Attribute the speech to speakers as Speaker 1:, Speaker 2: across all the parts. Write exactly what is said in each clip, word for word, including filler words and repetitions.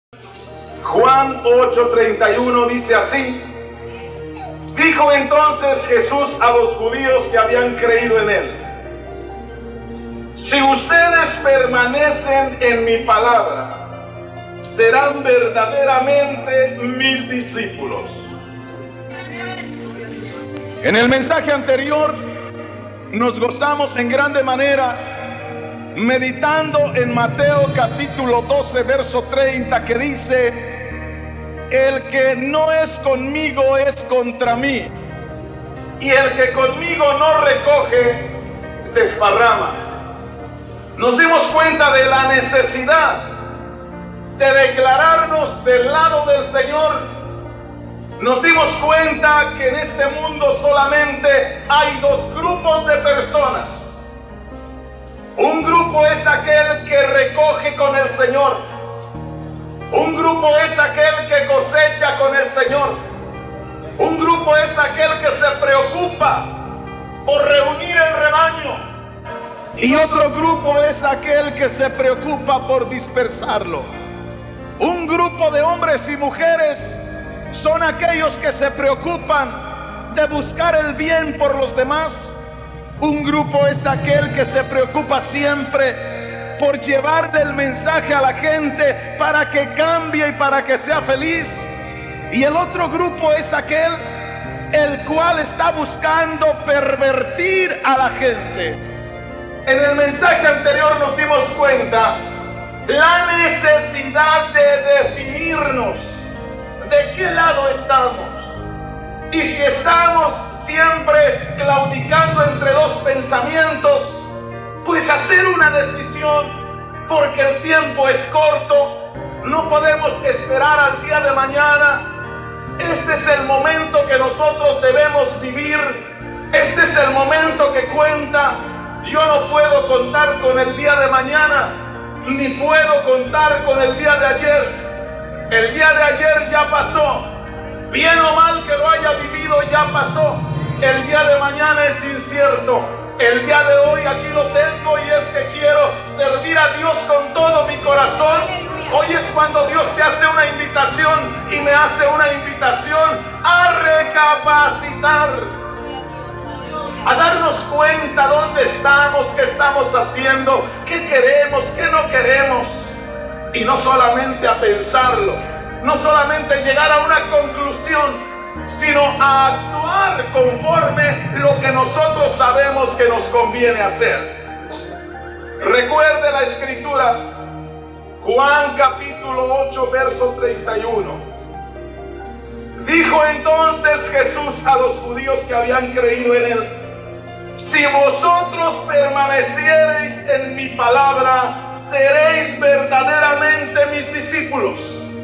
Speaker 1: Juan ocho treinta y uno dice así: dijo entonces Jesús a los judíos que habían creído en él: si ustedes permanecen en mi palabra, serán verdaderamente mis discípulos. En el mensaje anterior nos gozamos en grande manera meditando en Mateo capítulo doce verso treinta, que dice: el que no es conmigo es contra mí, y el que conmigo no recoge desparrama. Nos dimos cuenta de la necesidad de declararnos del lado del Señor. Nos dimos cuenta que en este mundo solamente hay dos grupos de personas. Un grupo es aquel que recoge con el Señor. Un grupo es aquel que cosecha con el Señor. Un grupo es aquel que se preocupa por reunir el rebaño. Y otro grupo es aquel que se preocupa por dispersarlo. Un grupo de hombres y mujeres son aquellos que se preocupan de buscar el bien por los demás. Un grupo es aquel que se preocupa siempre por llevarle el mensaje a la gente para que cambie y para que sea feliz. Y el otro grupo es aquel el cual está buscando pervertir a la gente. En el mensaje anterior nos dimos cuenta la necesidad de definirnos de qué lado estamos. Y si estamos siempre claudicando entre dos pensamientos, pues hacer una decisión, porque el tiempo es corto, no podemos esperar al día de mañana. Este es el momento que nosotros debemos vivir. Este es el momento que cuenta. Yo no puedo contar con el día de mañana, ni puedo contar con el día de ayer. El día de ayer ya pasó. Bien o mal que lo haya vivido, ya pasó. El día de mañana es incierto. El día de hoy aquí lo tengo, y es que quiero servir a Dios con todo mi corazón. Hoy es cuando Dios te hace una invitación, y me hace una invitación a recapacitar, a darnos cuenta dónde estamos, qué estamos haciendo, qué queremos, qué no queremos. Y no solamente a pensarlo, no solamente llegar a una conclusión, sino a actuar conforme lo que nosotros sabemos que nos conviene hacer. Recuerde la escritura, Juan capítulo ocho verso treinta y uno. Dijo entonces Jesús a los judíos que habían creído en él: si vosotros permaneciereis en mi palabra, seréis verdaderamente mis discípulos.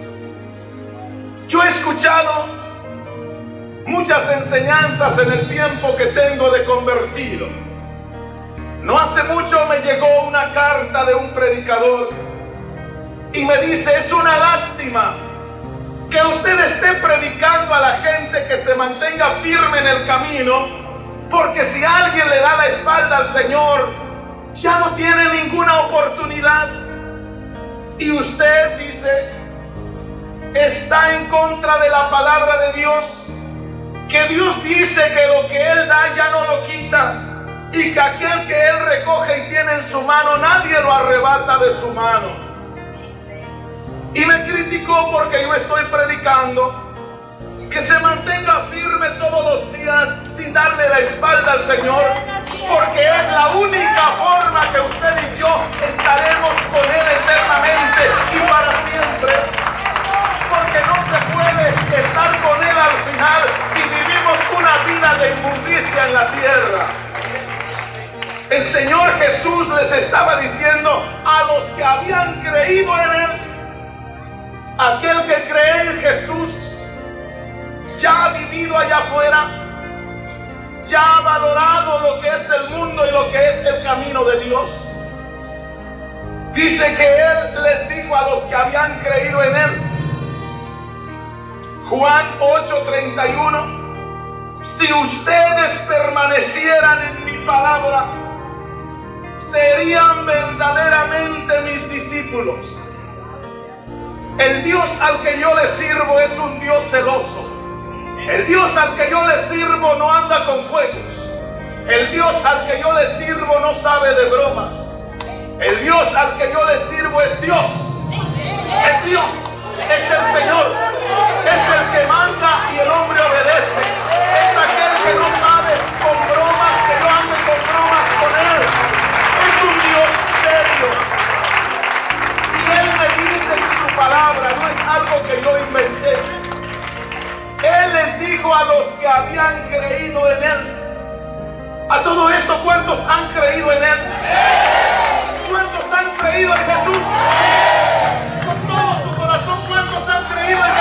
Speaker 1: Yo he escuchado muchas enseñanzas en el tiempo que tengo de convertido. No hace mucho me llegó una carta de un predicador y me dice: es una lástima que usted esté predicando a la gente que se mantenga firme en el camino, porque si alguien le da la espalda al Señor, ya no tiene ninguna oportunidad. Y usted dice, está en contra de la palabra de Dios, que Dios dice que lo que Él da ya no lo quita, y que aquel que Él recoge y tiene en su mano, nadie lo arrebata de su mano. Y me criticó porque yo estoy predicando que se mantenga firme todos los días sin darle la espalda al Señor, porque es la única forma que usted y yo estaremos con Él eternamente y para siempre. Porque no se puede estar con Él al final si vivimos una vida de inmundicia en la tierra. El Señor Jesús les estaba diciendo a los que habían creído en Él: aquel que cree en Jesús ya ha vivido allá afuera, ya ha valorado lo que es el mundo y lo que es el camino de Dios. Dice que Él les dijo a los que habían creído en Él, Juan ocho treinta y uno: si ustedes permanecieran en mi palabra, serían verdaderamente mis discípulos. El Dios al que yo le sirvo es un Dios celoso. El Dios al que yo le sirvo no anda con juegos. El Dios al que yo le sirvo no sabe de bromas. El Dios al que yo le sirvo es Dios. Es Dios. Es el Señor. Es el que manda y el hombre obedece. Es aquel que no sabe con bromas que yo ande con bromas con él. Es un Dios serio. Y él me dice en su palabra, no es algo que yo inventé. Él les dijo a los que habían creído en él. A todo esto, ¿cuántos han creído en él? ¿Cuántos han creído en Jesús? Con todo su corazón, ¿cuántos han creído en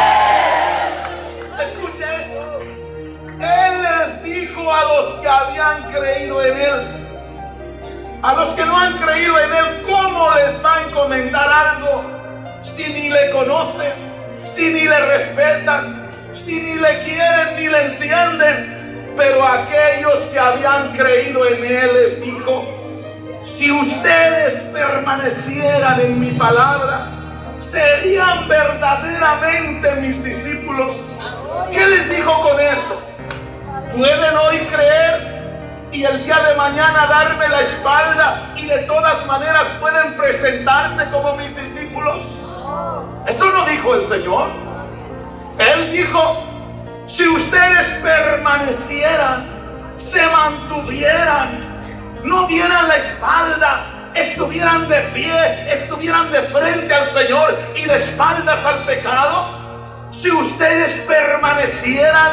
Speaker 1: Jesús? Escuche esto. Él les dijo a los que habían creído en él. A los que no han creído en él, ¿cómo les va a encomendar algo si ni le conocen, si ni le respetan, si ni le quieren ni le entienden? Pero aquellos que habían creído en él les dijo: si ustedes permanecieran en mi palabra, serían verdaderamente mis discípulos. ¿Qué les dijo con eso? ¿Pueden hoy creer y el día de mañana darme la espalda y de todas maneras pueden presentarse como mis discípulos? Eso no dijo el Señor. Él dijo: si ustedes permanecieran, se mantuvieran, no dieran la espalda, estuvieran de pie, estuvieran de frente al Señor y de espaldas al pecado, si ustedes permanecieran,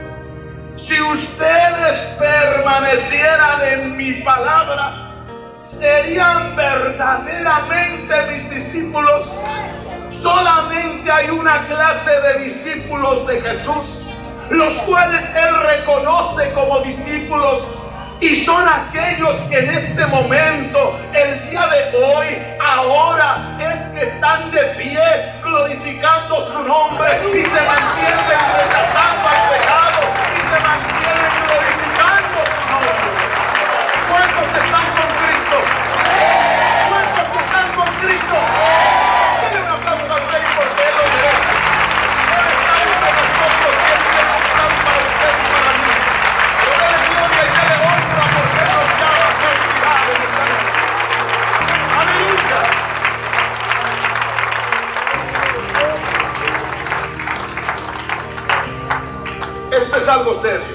Speaker 1: si ustedes permanecieran en mi palabra, serían verdaderamente mis discípulos. Solamente hay una clase de discípulos de Jesús, los cuales él reconoce como discípulos, y son aquellos que en este momento, el día de hoy, ahora es que están de pie glorificando su nombre y se mantienen rechazando al pecado y se mantienen glorificando su nombre. ¿Cuántos están con Cristo? ¿Cuántos están con Cristo? Denle un aplauso al Rey porque él lo merece. Él está entre nosotros y él tiene un plan para usted y para mí. Pero dele gloria y dele honra porque él nos llama a santidad en esta noche. Aleluya. Esto es algo serio.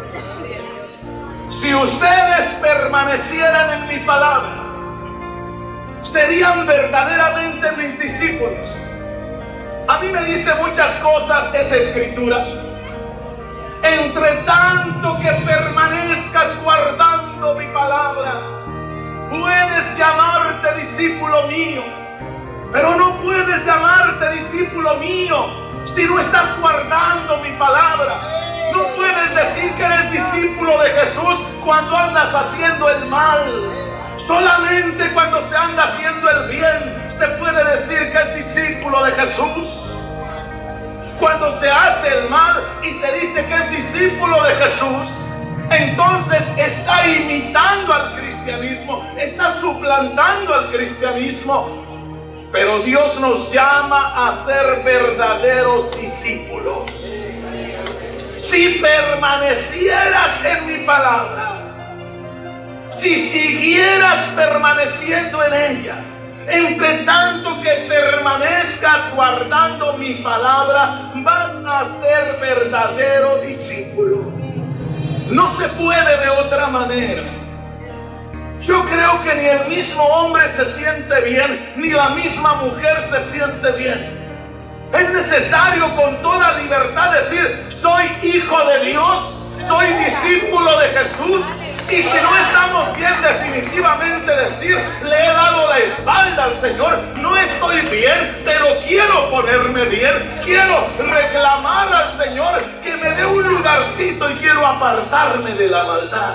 Speaker 1: Si ustedes permanecieran en mi palabra, serían verdaderamente mis discípulos. A mí me dice muchas cosas esa escritura. Entre tanto que permanezcas guardando mi palabra, puedes llamarte discípulo mío. Pero no puedes llamarte discípulo mío si no estás guardando mi palabra. No puedes decir que eres discípulo de Jesús cuando andas haciendo el mal. Solamente cuando se anda haciendo el bien se puede decir que es discípulo de Jesús. Cuando se hace el mal y se dice que es discípulo de Jesús, entonces está imitando al cristianismo, está suplantando al cristianismo. Pero Dios nos llama a ser verdaderos discípulos. Si permanecieras en mi palabra, si siguieras permaneciendo en ella, entre tanto que permanezcas guardando mi palabra, vas a ser verdadero discípulo. No se puede de otra manera. Yo creo que ni el mismo hombre se siente bien, ni la misma mujer se siente bien. Es necesario con toda libertad decir: soy hijo de Dios, soy discípulo de Jesús. Y si no estamos bien, definitivamente decir: le he dado la espalda al Señor, no estoy bien, pero quiero ponerme bien, quiero reclamar al Señor que me dé un lugarcito y quiero apartarme de la maldad.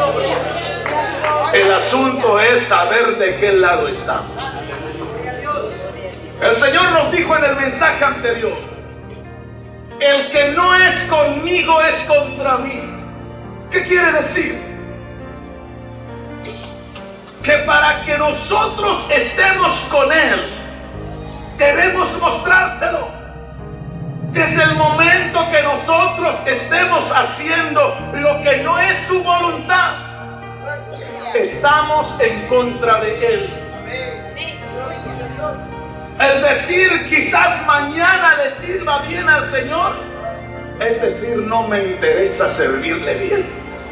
Speaker 1: El asunto es saber de qué lado estamos. El Señor nos dijo en el mensaje anterior: el que no es conmigo es contra mí. ¿Qué quiere decir? Que para que nosotros estemos con Él, debemos mostrárselo. Desde el momento que nosotros estemos haciendo lo que no es su voluntad, estamos en contra de Él. El decir quizás mañana le sirva bien al Señor, es decir, no me interesa servirle bien.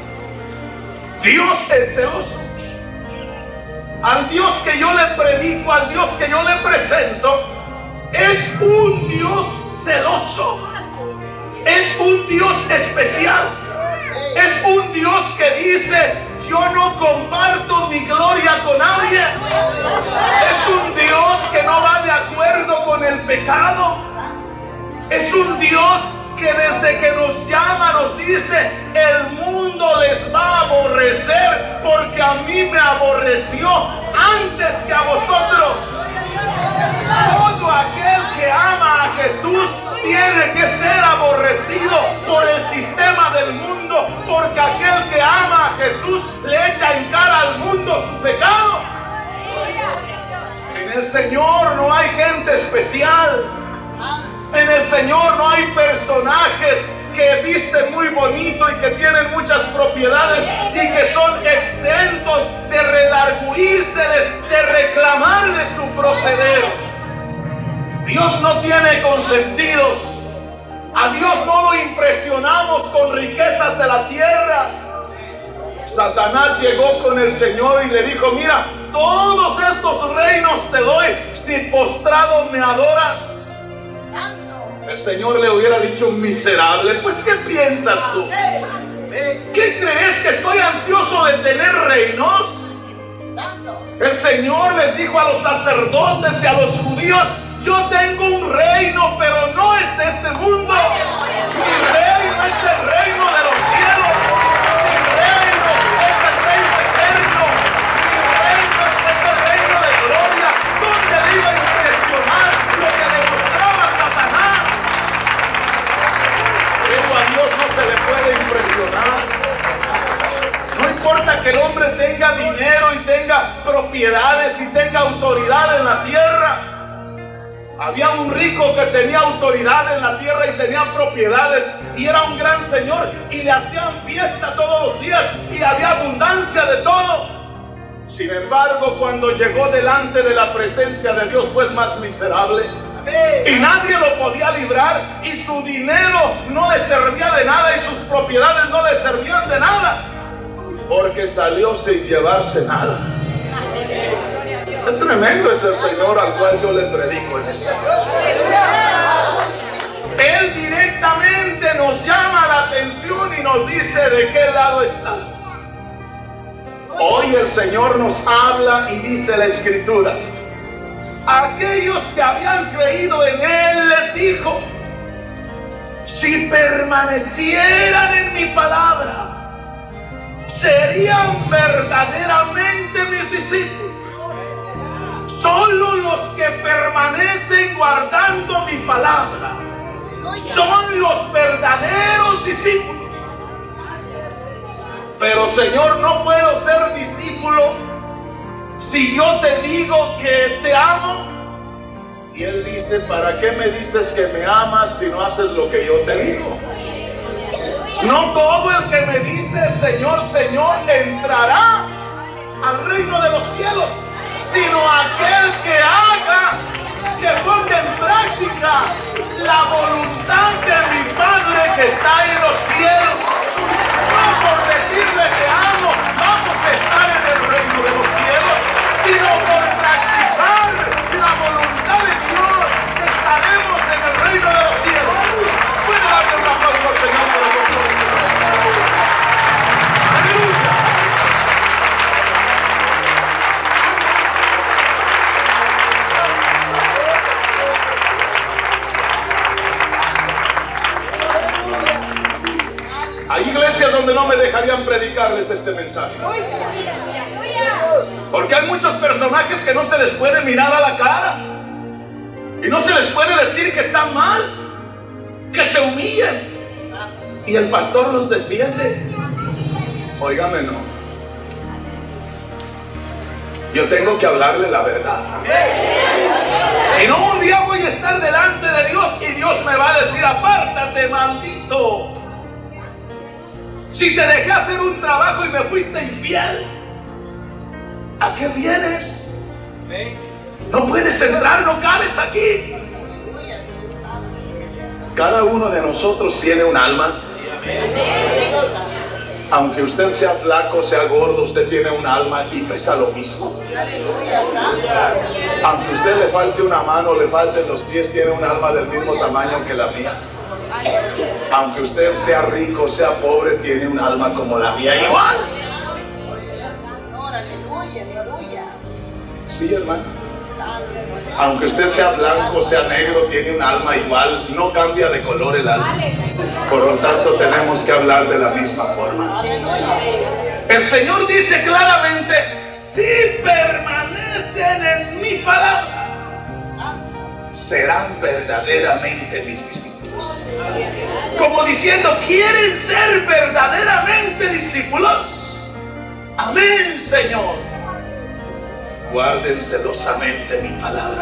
Speaker 1: Dios es celoso. Al Dios que yo le predico, al Dios que yo le presento, es un Dios celoso. Es un Dios especial. Es un Dios que dice: yo no comparto mi gloria con nadie. Es un Dios que no va de acuerdo con el pecado. Es un Dios que desde que nos llama nos dice: el mundo les va a aborrecer porque a mí me aborreció antes que a vosotros. Todo aquel que ama a Jesús tiene que ser aborrecido por el sistema del mundo, porque aquel que ama a Jesús le echa en cara al mundo su pecado. En el Señor no hay gente especial. En el Señor no hay personajes que visten muy bonito y que tienen muchas propiedades y que son exentos de redargüírseles, de reclamar de su proceder. Dios no tiene consentidos. A Dios no lo impresionamos con riquezas de la tierra. Satanás llegó con el Señor y le dijo: mira, todos estos reinos te doy si postrado me adoras. El Señor le hubiera dicho: miserable, pues ¿qué piensas tú? ¿Qué crees, que estoy ansioso de tener reinos? El Señor les dijo a los sacerdotes y a los judíos: yo tengo un reino, pero no es de este mundo. Mi reino es el reino de los cielos. Mi reino es el reino eterno. Mi reino es ese reino de gloria, donde le iba a impresionar lo que le mostraba Satanás. Pero a Dios no se le puede impresionar. No importa que el hombre tenga dinero y tenga propiedades y tenga autoridad en la tierra. Había un rico que tenía autoridad en la tierra y tenía propiedades y era un gran señor y le hacían fiesta todos los días y había abundancia de todo. Sin embargo, cuando llegó delante de la presencia de Dios, fue el más miserable y nadie lo podía librar, y su dinero no le servía de nada y sus propiedades no le servían de nada, porque salió sin llevarse nada. Qué tremendo es el Señor al cual yo le predico en esta ocasión. Él directamente nos llama la atención y nos dice: ¿de qué lado estás? Hoy el Señor nos habla y dice la Escritura: aquellos que habían creído en Él, les dijo: si permanecieran en mi palabra, serían verdaderamente mis discípulos. Solo los que permanecen guardando mi palabra son los verdaderos discípulos. Pero Señor, no puedo ser discípulo si yo te digo que te amo. Y Él dice: ¿para qué me dices que me amas si no haces lo que yo te digo? No todo el que me dice Señor, Señor entrará al reino de los cielos, sino aquel que haga, que ponga en práctica la voluntad de mi Padre que está en los cielos. No por decirle que amo vamos a estar en el reino de los cielos, sino por practicar la voluntad de Dios estaremos en el reino de los cielos. Puede darle un aplauso al Señor por eso. Aleluya. Hay iglesias donde no me dejarían predicarles este mensaje, porque hay muchos personajes que no se les puede mirar a la cara y no se les puede decir que están mal, que se humillen, y el pastor los defiende. Óigame, no, yo tengo que hablarle la verdad. Si no, un día voy a estar delante de Dios y Dios me va a decir: apártate, maldito. Si te dejé hacer un trabajo y me fuiste infiel, ¿a qué vienes? No puedes entrar, no cabes aquí. Cada uno de nosotros tiene un alma. Aunque usted sea flaco, sea gordo, usted tiene un alma y pesa lo mismo. Aunque usted le falte una mano, le falten los pies, tiene un alma del mismo tamaño que la mía. Aunque usted sea rico, sea pobre, tiene un alma como la mía, igual. Sí, hermano. Aunque usted sea blanco, sea negro, tiene un alma igual. No cambia de color el alma. Por lo tanto, tenemos que hablar de la misma forma. El Señor dice claramente: si permanecen en mi palabra, serán verdaderamente mis discípulos. Como diciendo, ¿quieren ser verdaderamente discípulos? Amén, Señor. Guarden celosamente mi palabra.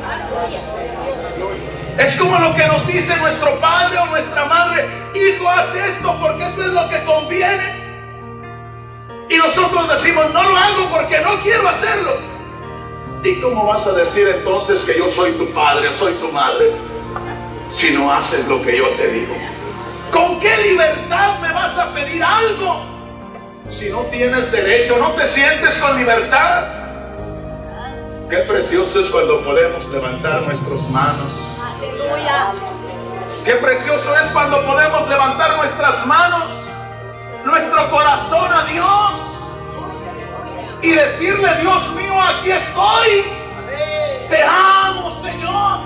Speaker 1: Es como lo que nos dice nuestro padre o nuestra madre: hijo, haz esto porque eso es lo que conviene. Y nosotros decimos: no lo hago porque no quiero hacerlo. ¿Y cómo vas a decir entonces que yo soy tu padre o soy tu madre si no haces lo que yo te digo? ¿Con qué libertad me vas a pedir algo si no tienes derecho? ¿No te sientes con libertad? Qué precioso es cuando podemos levantar nuestras manos. Qué precioso es cuando podemos levantar nuestras manos, nuestro corazón a Dios y decirle: Dios mío, aquí estoy. Te amo, Señor.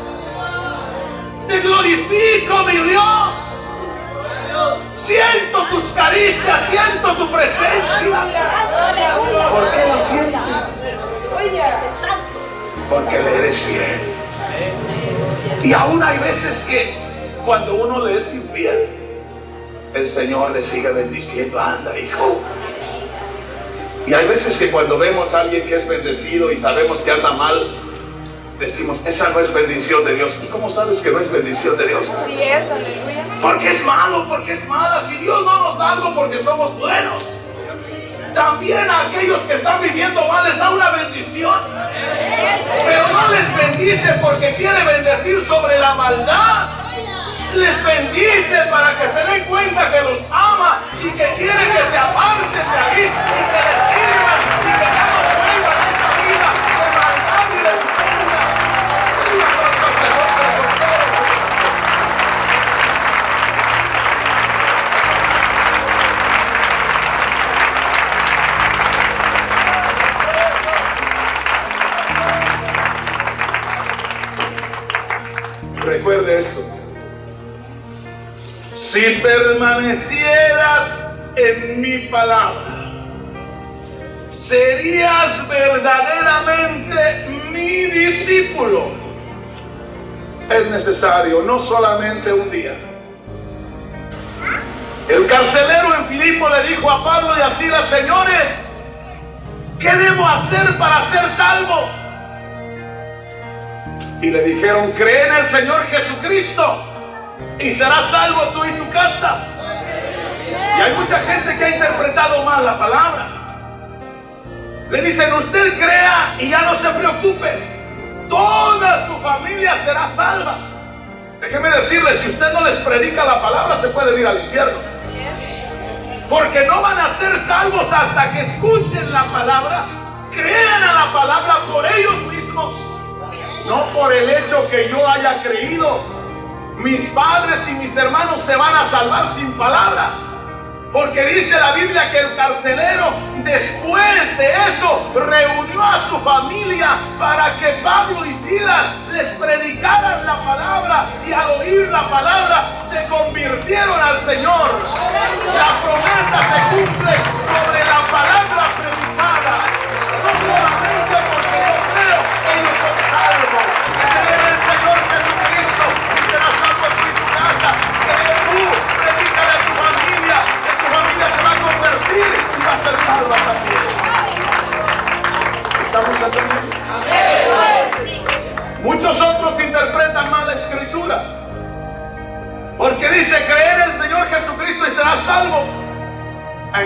Speaker 1: Te glorifico, mi Dios. Siento tus caricias, siento tu presencia. ¿Por qué la sientes? Porque le eres fiel. Y aún hay veces que cuando uno le es infiel, el Señor le sigue bendiciendo. Anda, hijo. Y hay veces que cuando vemos a alguien que es bendecido y sabemos que anda mal, decimos: esa no es bendición de Dios. ¿Y cómo sabes que no es bendición de Dios?
Speaker 2: Sí es, aleluya.
Speaker 1: Porque es malo, porque es mala. Si Dios no nos da algo porque somos buenos, también a aquellos que están viviendo mal les da una bendición. Pero no les bendice porque quiere bendecir sobre la maldad. Les bendice para que se den cuenta que los ama y que quiere que se aparten de ahí y que les sirvan y que ya no vuelvan a esa vida de maldad y de miseria. Denle un aplauso al Señor, pero con todo su corazón. Recuerde esto: si permanecieras en mi palabra, serías verdaderamente mi discípulo. Es necesario no solamente un día. El carcelero en Filipo le dijo a Pablo y a Silas: señores, ¿qué debo hacer para ser salvo? Y le dijeron: cree en el Señor Jesucristo y serás salvo tú y tu casa. Y hay mucha gente que ha interpretado mal la palabra. Le dicen: usted crea y ya no se preocupe, toda su familia será salva. Déjeme decirle, si usted no les predica la palabra, se pueden ir al infierno. Porque no van a ser salvos hasta que escuchen la palabra, crean a la palabra por ellos mismos, no por el hecho que yo haya creído. Mis padres y mis hermanos se van a salvar sin palabra, porque dice la Biblia que el carcelero después de eso reunió a su familia para que Pablo y Silas les predicaran la palabra, y al oír la palabra se convirtieron al Señor. La promesa se cumple sobre la palabra predicada, no solamente porque yo creo, ellos son salvos. Cree en el Señor Jesucristo y serás salvo tú y tu casa. Cree tú, predícale a tu familia, que tu familia se va a convertir y va a ser salva también. ¿Estamos entendiendo? Muchos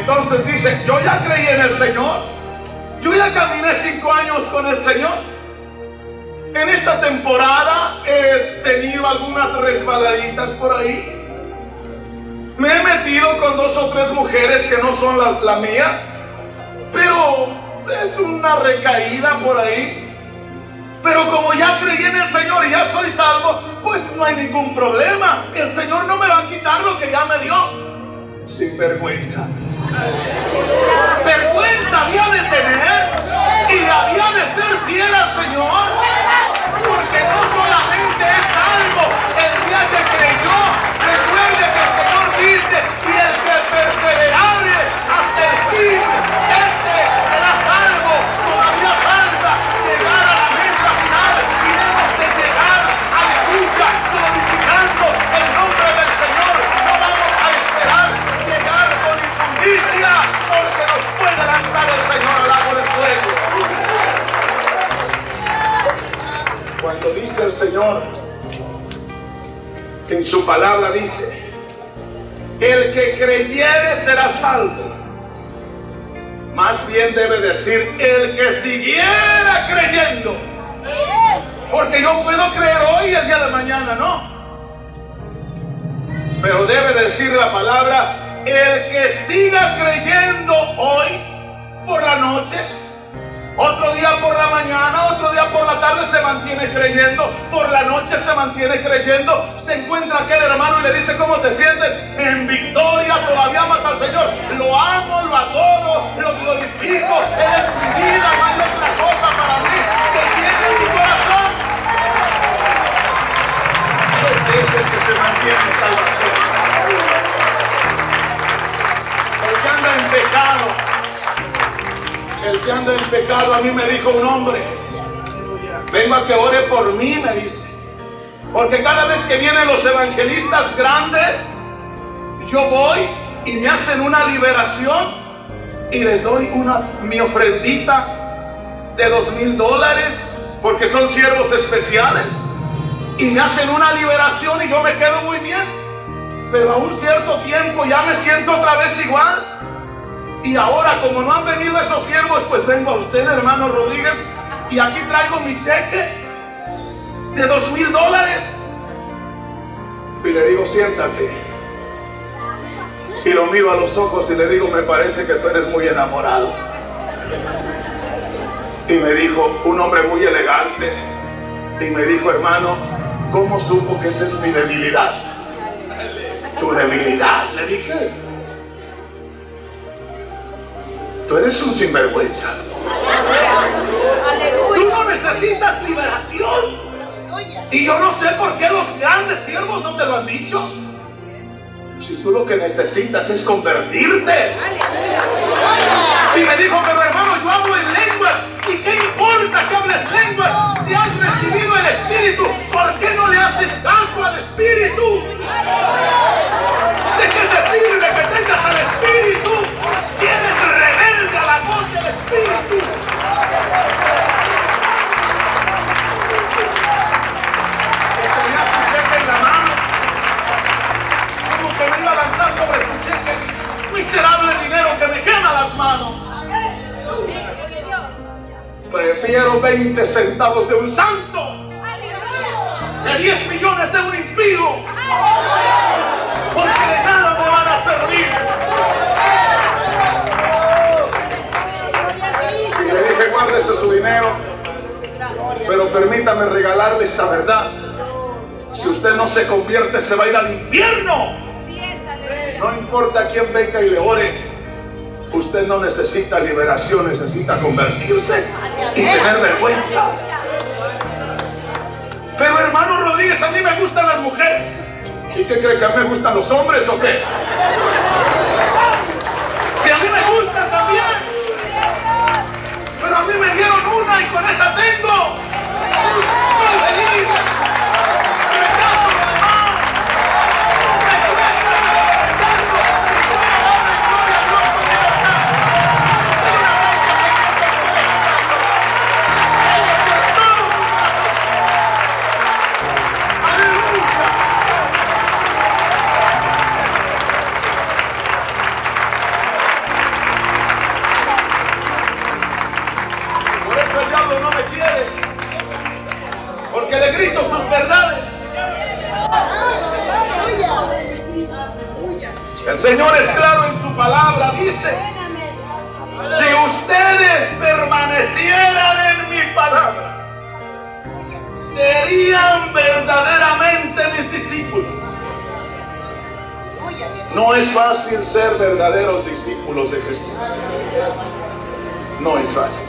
Speaker 1: entonces dice: yo ya creí en el Señor, yo ya caminé cinco años con el Señor. En esta temporada he tenido algunas resbaladitas por ahí. Me he metido con dos o tres mujeres que no son las, la mía, pero es una recaída por ahí. Pero como ya creí en el Señor y ya soy salvo, pues no hay ningún problema. El Señor no me va a quitar lo que ya me dio. Sin vergüenza. Vergüenza había de tener y había de ser fiel al Señor, porque no solamente es salvo el día que creyó. Recuerde que el Señor dice: y el que perseverare hasta el fin, este será salvo. Todavía falta llegar a la meta final y hemos de llegar, aleluya, glorificando el nombre del Señor. No vamos a esperar llegar con inmundicia, porque nos puede lanzar el Señor al lago de fuego. Cuando dice el Señor en su palabra, dice: el que creyere será salvo. Más bien debe decir: el que siguiera creyendo. Porque yo puedo creer hoy y el día de mañana no. Pero debe decir la palabra: el que siga creyendo hoy por la noche, otro día por la mañana, otro día por la tarde se mantiene creyendo, por la noche se mantiene creyendo, se encuentra aquel hermano y le dice: ¿cómo te sientes? En victoria, todavía más al Señor. Lo amo, lo adoro, lo glorifico. Él es mi vida, no hay otra cosa para mí que tiene en mi corazón. Ese es el que se mantiene en salvación. El que anda en pecado, el que anda en pecado, a mí me dijo un hombre: vengo a que ore por mí, me dice, porque cada vez que vienen los evangelistas grandes, yo voy y me hacen una liberación y les doy una mi ofrendita de dos mil dólares, porque son siervos especiales, y me hacen una liberación y yo me quedo muy bien. Pero a un cierto tiempo ya me siento otra vez igual. Y ahora, como no han venido esos siervos, pues vengo a usted, hermano Rodríguez, y aquí traigo mi cheque de dos mil dólares. Y le digo: siéntate. Y lo miro a los ojos y le digo: me parece que tú eres muy enamorado. Y me dijo, un hombre muy elegante, y me dijo: hermano, ¿cómo supo que esa es mi debilidad? Tu debilidad, le dije. Tú eres un sinvergüenza. Tú no necesitas liberación. Y yo no sé por qué los grandes siervos no te lo han dicho. Si tú lo que necesitas es convertirte. Y me dijo: pero hermano, yo hablo en lenguas. ¿Y qué importa que hables lenguas si has recibido el Espíritu? ¿Por qué no le haces caso al Espíritu? ¿De qué te sirve que tengas al Espíritu si eres rebelde a la voz del Espíritu? Que tenía su cheque en la mano, como que me iba a lanzar sobre su cheque. Miserable dinero que me quema las manos. Prefiero veinte centavos de un santo que diez millones de un impío, porque de nada me van a servir. Y le dije: guárdese su dinero, pero permítame regalarle esta verdad: si usted no se convierte, se va a ir al infierno. No importa quién venga y le ore, usted no necesita liberación, necesita convertirse y tener vergüenza. Pero hermano Rodríguez, a mí me gustan las mujeres. ¿Y qué cree, que a mí me gustan los hombres o qué? Si a mí me gustan también. Pero a mí me dieron una y con esa tengo. Soy feliz. Rechazo lo demás. Me cuesta, pero lo rechazo. Y voy a darle gloria a Dios con libertad. Den un aplauso al Señor por todo su corazón. Por todo su corazón. Aleluya. sus verdades. El Señor es claro en su palabra, dice: si ustedes permanecieran en mi palabra, serían verdaderamente mis discípulos. No es fácil ser verdaderos discípulos de Jesús. No es fácil.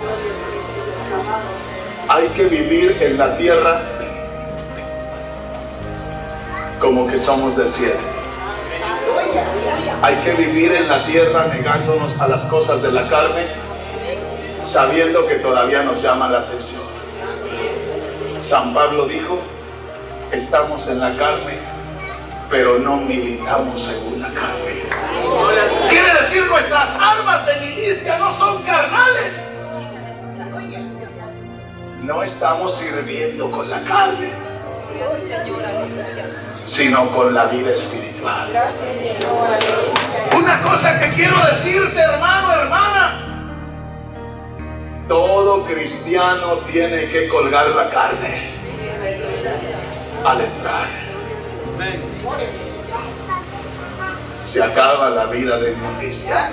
Speaker 1: Hay que vivir en la tierra como que somos del cielo. Hay que vivir en la tierra negándonos a las cosas de la carne, sabiendo que todavía nos llaman la atención. San Pablo dijo: estamos en la carne, pero no militamos según la carne. Quiere decir, nuestras armas de milicia no son carnales. No estamos sirviendo con la carne, sino con la vida espiritual. Una cosa que quiero decirte, hermano, hermana: todo cristiano tiene que colgar la carne al entrar. Se acaba la vida de inmundicia.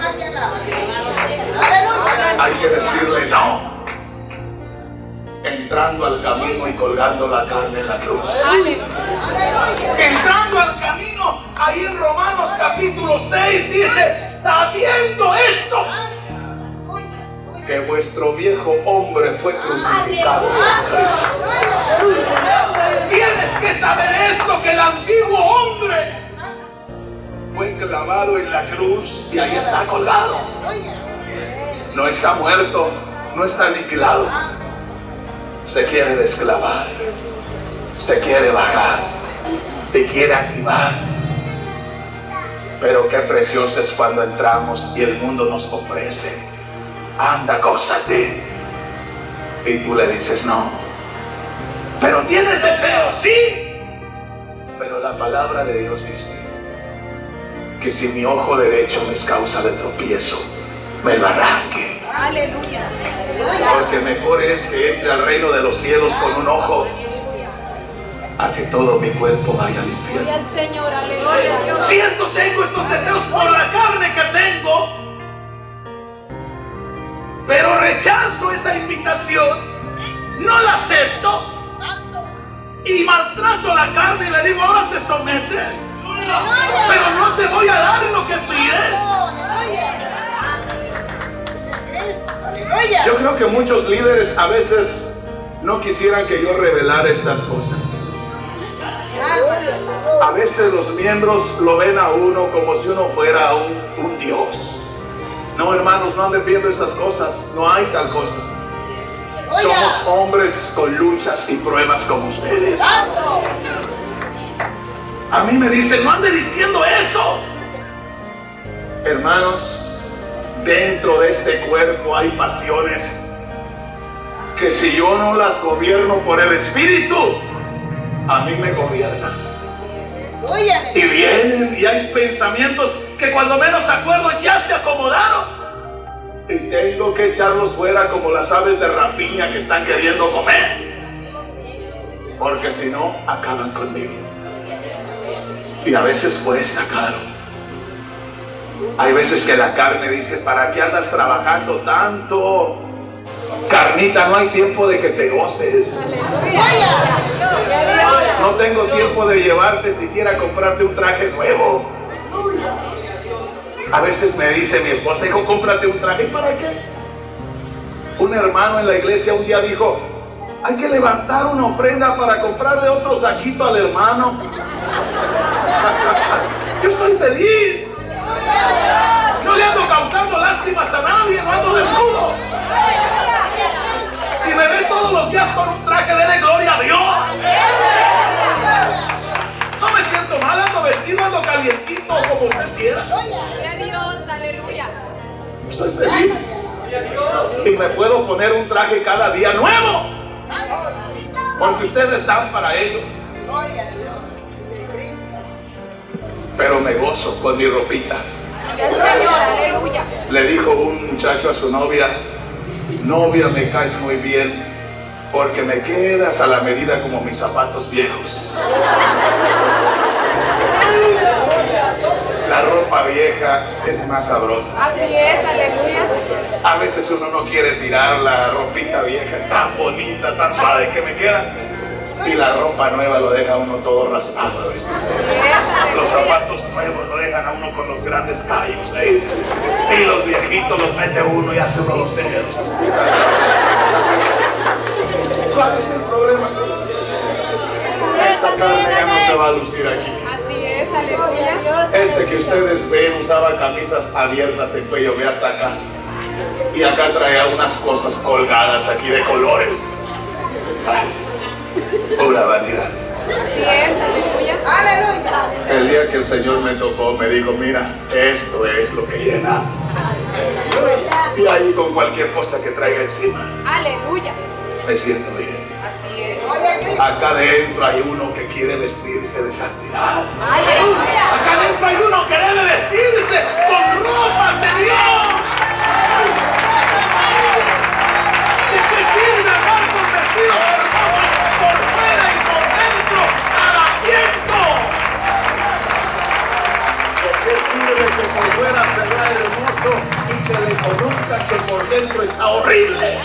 Speaker 1: Hay que decirle no, entrando al camino y colgando la carne en la cruz. Entrando al camino, ahí en Romanos capítulo seis dice: sabiendo esto, que vuestro viejo hombre fue crucificado con Cristo. Tienes que saber esto, que el antiguo hombre fue clavado en la cruz y ahí está colgado. No está muerto, no está aniquilado. Se quiere desclavar, se quiere bajar, te quiere activar. Pero qué precioso es cuando entramos y el mundo nos ofrece: anda, gózate. Y tú le dices: no. Pero tienes deseo, sí. Pero la palabra de Dios dice que si mi ojo derecho me es causa de tropiezo, me lo arranque.
Speaker 2: Aleluya.
Speaker 1: Porque mejor es que entre al reino de los cielos con un ojo, a que todo mi cuerpo vaya al infierno.
Speaker 2: Señor, aleluya.
Speaker 1: Siento, tengo estos deseos por la carne que tengo, pero rechazo esa invitación, no la acepto y maltrato la carne y le digo: ahora te sometes, pero no te voy a dar lo que pides. Yo creo que muchos líderes a veces no quisieran que yo revelara estas cosas. A veces los miembros lo ven a uno como si uno fuera un, un Dios. No, hermanos, no anden viendo esas cosas. No hay tal cosa. Somos hombres con luchas y pruebas como ustedes. A mí me dicen: no ande diciendo eso. Hermanos, dentro de este cuerpo hay pasiones que si yo no las gobierno por el Espíritu, a mí me gobiernan. Y vienen y hay pensamientos que cuando menos acuerdo ya se acomodaron. Y tengo que echarlos fuera como las aves de rapiña que están queriendo comer. Porque si no, acaban conmigo. Y a veces cuesta caro. Hay veces que la carne dice: ¿para qué andas trabajando tanto? Carnita, no hay tiempo de que te goces. No tengo tiempo de llevarte siquiera a comprarte un traje nuevo. A veces me dice mi esposa: hijo, cómprate un traje. ¿Y para qué? Un hermano en la iglesia un día dijo: hay que levantar una ofrenda para comprarle otro saquito al hermano. Yo soy feliz. No le ando causando lástimas a nadie, no ando desnudo. Si me ve todos los días con un traje, dele gloria a Dios. No me siento mal, ando vestido, ando calientito, como usted quiera.
Speaker 2: Gloria a Dios, aleluya.
Speaker 1: Soy feliz. Y me puedo poner un traje cada día nuevo, porque ustedes dan para ello. Pero me gozo con mi ropita.
Speaker 2: Señor, aleluya.
Speaker 1: Le dijo un muchacho a su novia: novia, me caes muy bien, porque me quedas a la medida como mis zapatos viejos. La ropa vieja es más sabrosa.
Speaker 2: Así es, aleluya.
Speaker 1: A veces uno no quiere tirar la ropita vieja tan bonita, tan suave que me queda, y la ropa nueva lo deja a uno todo raspado a veces. Los zapatos nuevos lo dejan a uno con los grandes callos ahí, y los viejitos los mete uno y hace uno los dedos así. ¿Cuál es el problema? Esta carne ya no se va a lucir aquí.
Speaker 2: Así es, aleluya.
Speaker 1: Este que ustedes ven usaba camisas abiertas en cuello, ve hasta acá. Y acá traía unas cosas colgadas aquí de colores. Ay, pura vanidad.
Speaker 2: Así es, aleluya. Aleluya.
Speaker 1: El día que el Señor me tocó, me dijo, mira, esto es lo que llena. Y ahí con cualquier cosa que traiga encima,
Speaker 2: aleluya,
Speaker 1: me siento bien.
Speaker 2: así es.
Speaker 1: Acá adentro hay uno que quiere vestirse de santidad.
Speaker 2: Aleluya.
Speaker 1: Acá adentro hay uno que debe vestirse con ropas de Dios. ¿De qué sirve andar con vestidos hermosos por fuera y por dentro, harapiento? ¿De qué sirve que por fuera se vea hermoso y que le conozca que por dentro está horrible?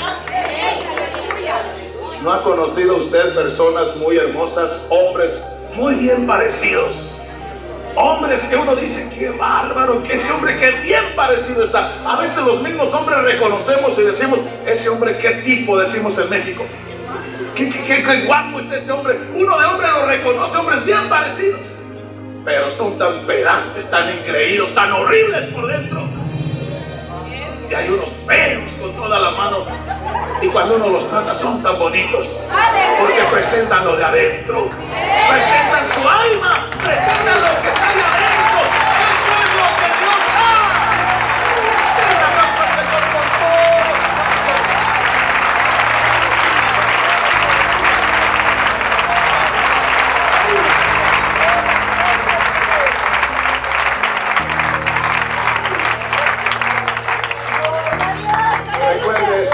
Speaker 1: ¿No ha conocido usted personas muy hermosas, hombres muy bien parecidos? Hombres que uno dice, qué bárbaro, que ese hombre que bien parecido está. A veces los mismos hombres reconocemos y decimos, ese hombre qué tipo, decimos en México. Qué, qué, qué, qué guapo está ese hombre. Uno de hombre lo reconoce, hombres bien parecidos, pero son tan pedantes, tan increíbles, tan horribles por dentro. Y hay unos feos con toda la mano, y cuando uno los trata son tan bonitos, porque presentan lo de adentro, presentan su alma, presentan lo que está ahí adentro. Eso es lo que Dios da. Denle un aplauso al Señor con todo su corazón. Recuerdes,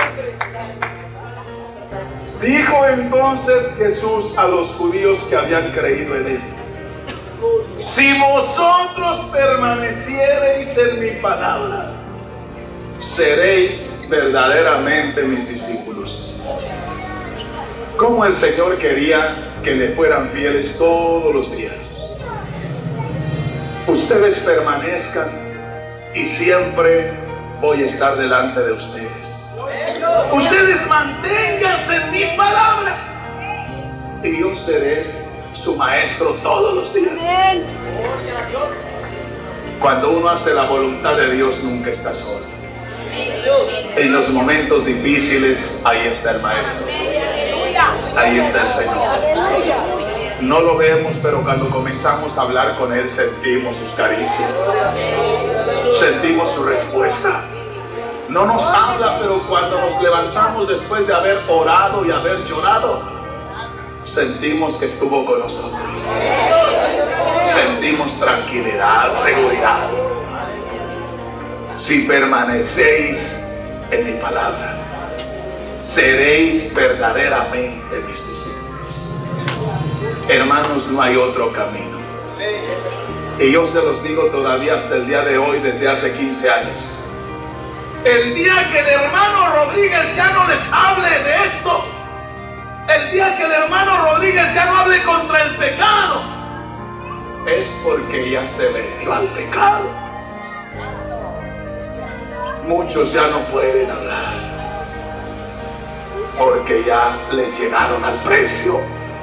Speaker 1: dijo entonces Jesús a los judíos que habían creído en él: si vosotros permaneciereis en mi palabra, seréis verdaderamente mis discípulos. Como el Señor quería que le fueran fieles todos los días. Ustedes permanezcan y siempre voy a estar delante de ustedes. Ustedes manténganse en mi palabra y yo seré su maestro todos los días. Cuando uno hace la voluntad de Dios, nunca está solo. En los momentos difíciles, ahí está el maestro, ahí está el Señor. No lo vemos, pero cuando comenzamos a hablar con Él, sentimos sus caricias, sentimos su respuesta. No nos habla, pero cuando nos levantamos después de haber orado y haber llorado, sentimos que estuvo con nosotros. Sentimos tranquilidad, seguridad. Si permanecéis en mi palabra, seréis verdaderamente mis discípulos. Hermanos, no hay otro camino. Y yo se los digo todavía hasta el día de hoy, desde hace quince años. El día que el hermano Rodríguez ya no les hable de esto, el día que el hermano Rodríguez ya no hable contra el pecado, es porque ya se metió al pecado. Muchos ya no pueden hablar porque ya les llegaron al precio.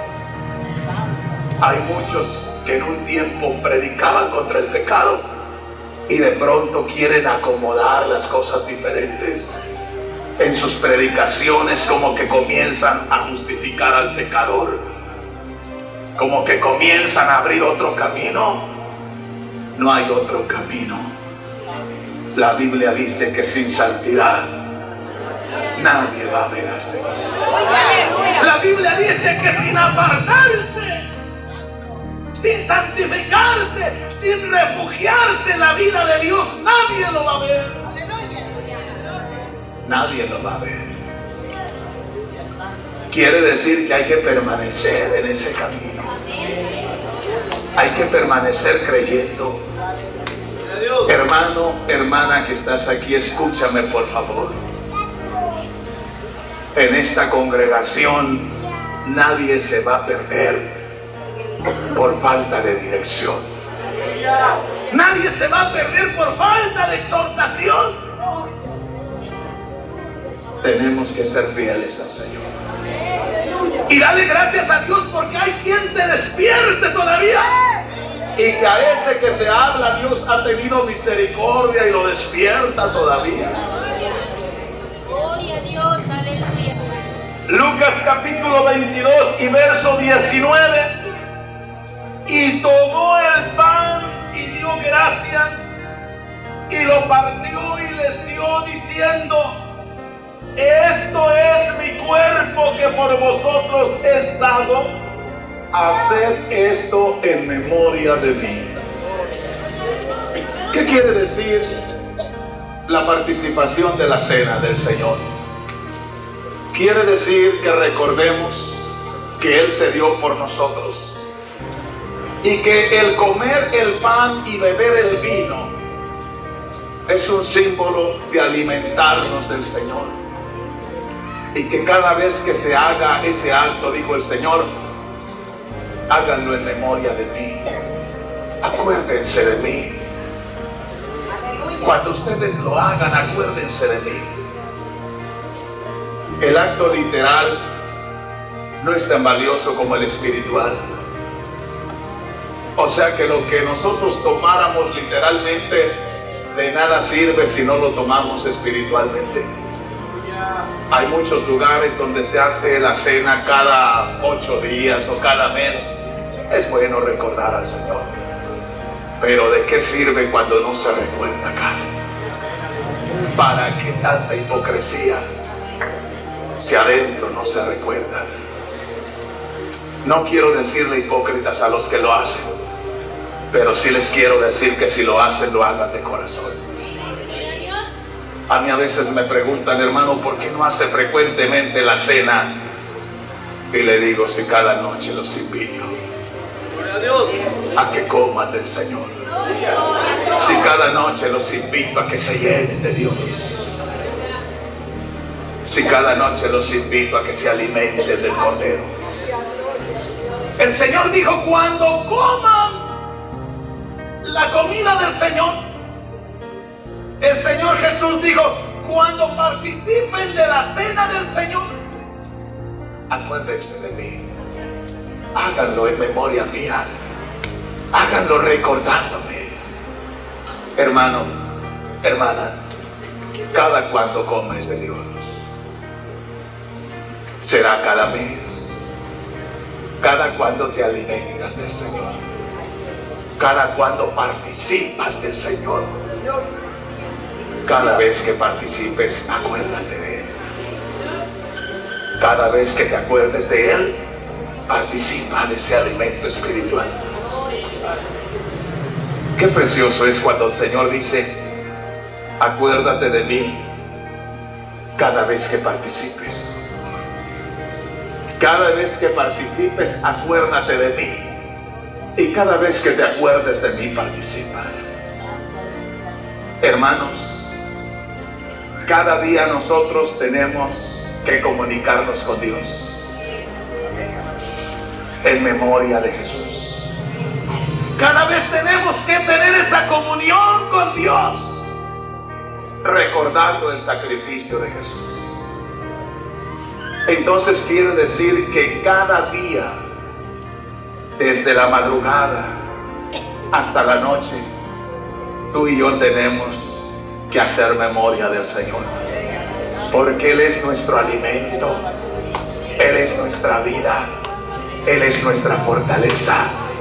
Speaker 1: Hay muchos que en un tiempo predicaban contra el pecado y de pronto quieren acomodar las cosas diferentes. En sus predicaciones como que comienzan a justificar al pecador, como que comienzan a abrir otro camino. No hay otro camino. La Biblia dice que sin santidad nadie va a ver al Señor. La Biblia dice que sin apartarse, sin santificarse, sin refugiarse en la vida de Dios, nadie lo va a ver. Nadie lo va a ver.
Speaker 3: quiere decir que hay que permanecer en ese camino. Hay que permanecer creyendo. Hermano, hermana que estás aquí, escúchame por favor. En esta congregación nadie se va a perder por falta de dirección. Nadie se va a perder por falta de exhortación. Tenemos que ser fieles al Señor. Y dale gracias a Dios porque hay quien te despierte todavía. Y que a ese que te habla Dios ha tenido misericordia y lo despierta todavía.
Speaker 2: Gloria a Dios, aleluya.
Speaker 3: Lucas capítulo veintidós y verso diecinueve. Y tomó el pan y dio gracias y lo partió y les dio diciendo: esto es mi cuerpo que por vosotros es dado. Haced esto en memoria de mí. ¿Qué quiere decir la participación de la cena del Señor? Quiere decir que recordemos que Él se dio por nosotros y que el comer el pan y beber el vino es un símbolo de alimentarnos del Señor. Y que cada vez que se haga ese acto, dijo el Señor, háganlo en memoria de mí. Acuérdense de mí. Cuando ustedes lo hagan, acuérdense de mí. El acto literal no es tan valioso como el espiritual. O sea que lo que nosotros tomáramos literalmente de nada sirve si no lo tomamos espiritualmente. Hay muchos lugares donde se hace la cena cada ocho días o cada mes. Es bueno recordar al Señor, pero ¿de qué sirve cuando no se recuerda acá? ¿Para qué tanta hipocresía si adentro no se recuerda? No quiero decirle hipócritas a los que lo hacen, pero sí les quiero decir que si lo hacen, lo hagan de corazón. A mí a veces me preguntan, hermano, ¿por qué no hace frecuentemente la cena? Y le digo, si cada noche los invito a que coman del Señor. Si cada noche los invito a que se llenen de Dios. Si cada noche los invito a que se alimenten del Cordero. El Señor dijo, cuando coman la comida del Señor, el Señor Jesús dijo, cuando participen de la cena del Señor, acuérdense de mí. Háganlo en memoria mía. Háganlo recordándome. Hermano, hermana, cada cuando comes de Dios. Será cada mes. Cada cuando te alimentas del Señor. Cada cuando participas del Señor. Cada vez que participes, acuérdate de Él. Cada vez que te acuerdes de Él, participa de ese alimento espiritual. Qué precioso es cuando el Señor dice, acuérdate de mí cada vez que participes. Cada vez que participes, acuérdate de mí. Y cada vez que te acuerdes de mí, participa. Hermanos, cada día nosotros tenemos que comunicarnos con Dios en memoria de Jesús. Cada vez tenemos que tener esa comunión con Dios, recordando el sacrificio de Jesús. Entonces quiere decir que cada día, desde la madrugada hasta la noche, tú y yo tenemos que hacer memoria del Señor, porque Él es nuestro alimento, Él es nuestra vida, Él es nuestra fortaleza.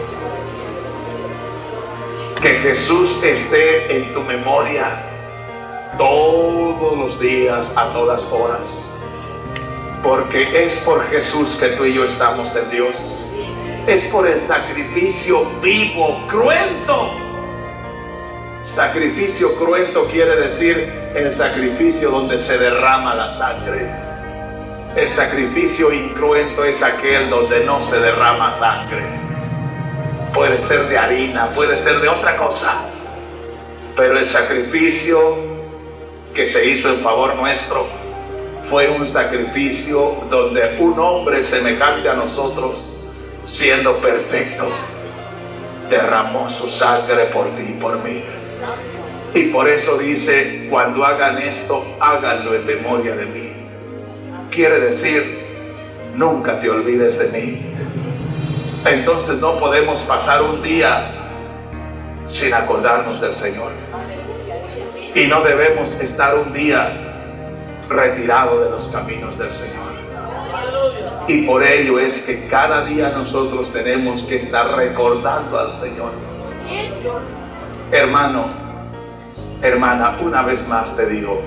Speaker 3: Que Jesús esté en tu memoria todos los días, a todas horas, porque es por Jesús que tú y yo estamos en Dios. Es por el sacrificio vivo, cruento. Sacrificio cruento quiere decir el sacrificio donde se derrama la sangre. El sacrificio incruento es aquel donde no se derrama sangre. Puede ser de harina, puede ser de otra cosa, pero el sacrificio que se hizo en favor nuestro fue un sacrificio donde un hombre semejante a nosotros, siendo perfecto, derramó su sangre por ti y por mí. Y por eso dice, cuando hagan esto, háganlo en memoria de mí. Quiere decir, nunca te olvides de mí. Entonces no podemos pasar un día sin acordarnos del Señor. Y no debemos estar un día retirado de los caminos del Señor. Y por ello es que cada día nosotros tenemos que estar recordando al Señor. Hermano, hermana, una vez más te digo,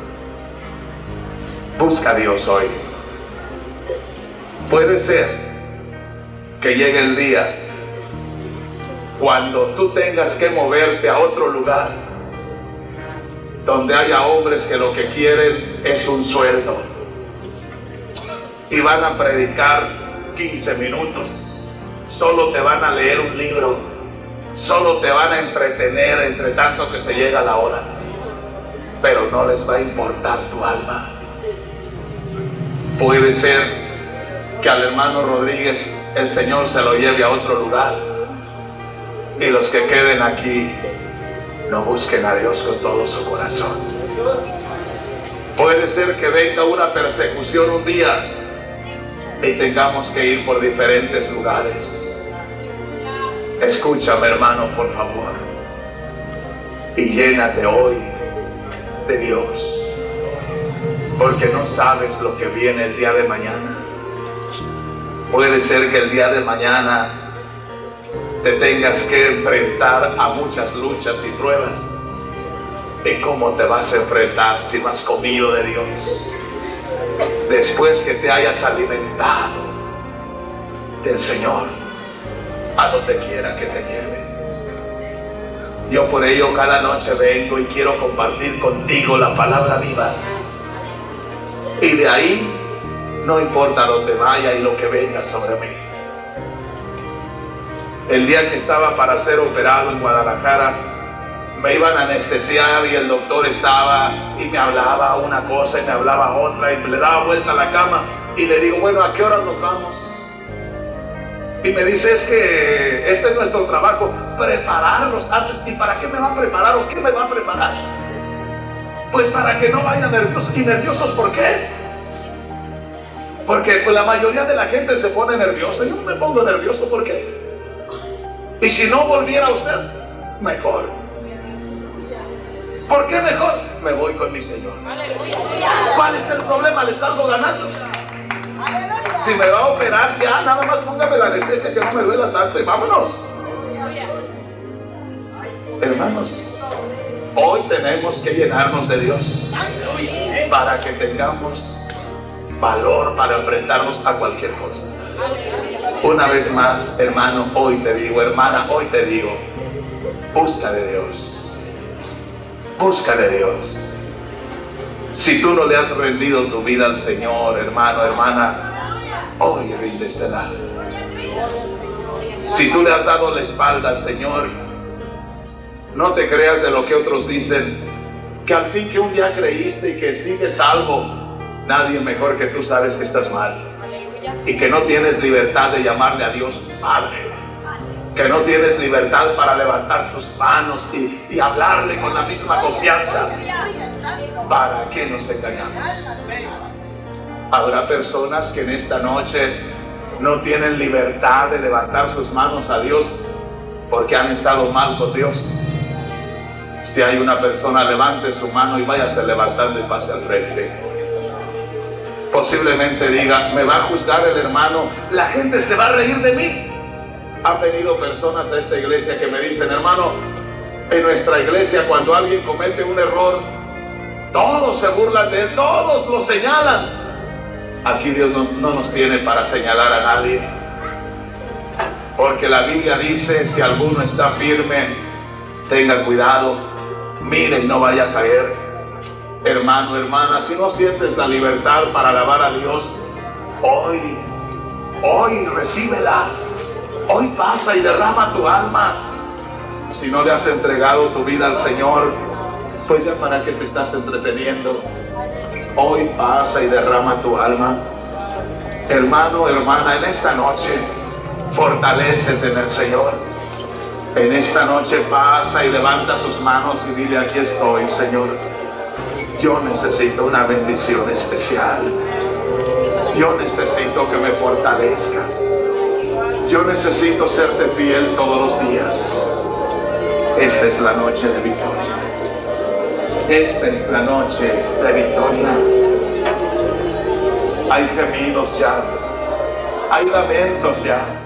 Speaker 3: busca a Dios hoy. Puede ser que llegue el día cuando tú tengas que moverte a otro lugar donde haya hombres que lo que quieren es un sueldo y van a predicar quince minutos, solo te van a leer un libro, solo te van a entretener entre tanto que se llega la hora, pero no les va a importar tu alma. Puede ser que al hermano Rodríguez el Señor se lo lleve a otro lugar y los que queden aquí no busquen a Dios con todo su corazón. Puede ser que venga una persecución un día y tengamos que ir por diferentes lugares. Escúchame, hermano, por favor, y llénate hoy de Dios, porque no sabes lo que viene el día de mañana. Puede ser que el día de mañana te tengas que enfrentar a muchas luchas y pruebas. ¿Y cómo te vas a enfrentar si no has comido de Dios? Después que te hayas alimentado del Señor, a donde quiera que te lleve. Yo por ello cada noche vengo y quiero compartir contigo la palabra viva. Y de ahí, no importa dónde vaya y lo que venga sobre mí. El día que estaba para ser operado en Guadalajara, me iban a anestesiar y el doctor estaba y me hablaba una cosa y me hablaba otra y me le daba vuelta a la cama y le digo, bueno, ¿a qué hora nos vamos? Y me dice, es que este es nuestro trabajo, prepararlos antes. ¿Y para qué me va a preparar o qué me va a preparar? Pues para que no vayan nerviosos. ¿Y nerviosos por qué? Porque pues, la mayoría de la gente se pone nerviosa. Yo no me pongo nervioso, ¿por qué? Y si no volviera usted, mejor. ¿Por qué mejor? Me voy con mi Señor. ¿Cuál es el problema? Le salgo ganando. Si me va a operar ya, nada más póngame la anestesia que no me duela tanto y vámonos. Hermanos, hoy tenemos que llenarnos de Dios para que tengamos valor para enfrentarnos a cualquier cosa. Una vez más, hermano, hoy te digo, hermana, hoy te digo, busca de Dios. Busca de Dios. Si tú no le has rendido tu vida al Señor, hermano, hermana, hoy ríndesela. Si tú le has dado la espalda al Señor, no te creas de lo que otros dicen, que al fin que un día creíste y que sigues salvo. Nadie mejor que tú sabes que estás mal y que no tienes libertad de llamarle a Dios Padre, que no tienes libertad para levantar tus manos y, y hablarle con la misma confianza. ¿Para qué nos engañamos? Habrá personas que en esta noche no tienen libertad de levantar sus manos a Dios porque han estado mal con Dios. Si hay una persona, levante su mano y váyase levantando y pase al frente. Posiblemente diga, me va a juzgar el hermano, la gente se va a reír de mí. Han venido personas a esta iglesia que me dicen, hermano, en nuestra iglesia cuando alguien comete un error, todos se burlan de él, todos lo señalan. Aquí Dios no, no nos tiene para señalar a nadie, porque la Biblia dice, si alguno está firme, tenga cuidado, mire y no vaya a caer. Hermano, hermana, si no sientes la libertad para alabar a Dios, hoy, hoy recíbela. Hoy pasa y derrama tu alma. Si no le has entregado tu vida al Señor, pues ya para qué te estás entreteniendo. Hoy pasa y derrama tu alma. Hermano, hermana, en esta noche fortalécete en el Señor. En esta noche pasa y levanta tus manos y dile: aquí estoy, Señor. Yo necesito una bendición especial. Yo necesito que me fortalezcas. Yo necesito serte fiel todos los días. Esta es la noche de victoria. Esta es la noche de victoria. Hay gemidos ya. Hay lamentos ya.